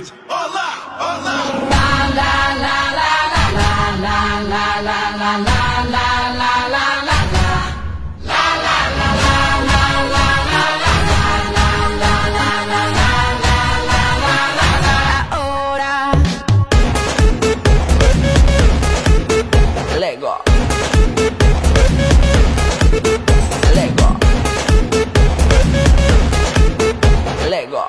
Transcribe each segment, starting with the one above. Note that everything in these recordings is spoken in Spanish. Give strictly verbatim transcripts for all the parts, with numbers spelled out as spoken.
bitch. Hola, hola. La la la la la la la la la la la la la la. Lego. Lego. Lego.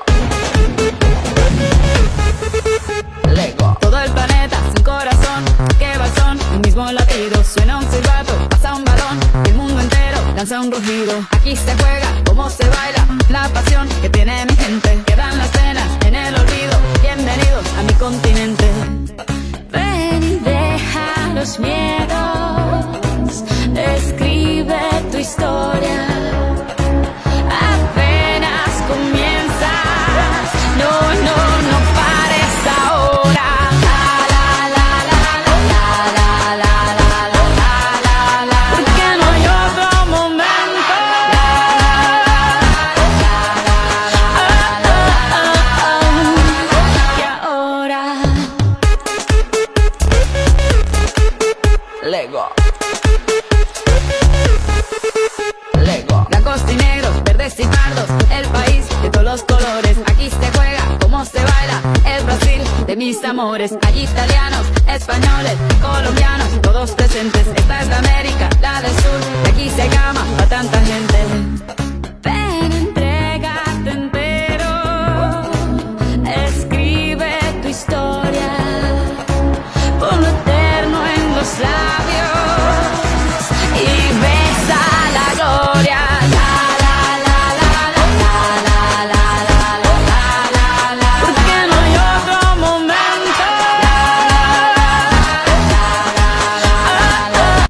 Lego. Todo el planeta sin corazón, que va el son, un mismo latido. Suena un silbato, pasa un balón, y el mundo entero lanza un rugido. Aquí se juega, cómo se baila, la pasión que tiene mi gente. Quedan las penas en el olvido, bienvenidos a mi continente. Ven y deja los miedos, escribe tu historia. Apenas comienzas, no, no, no pares ahora. La, la, la, la, la, la, la, la, la, la, la, porque no hay otro momento. Que ahora. Lego. Lego. Blancos y negros, verdes y pardos, el país de todos los colores. Aquí se juega, cómo se baila, el Brasil de mis amores. Hay italianos, españoles, colombianos, todos presentes. Esta es la América, la del sur, de aquí se llama a tanta gente.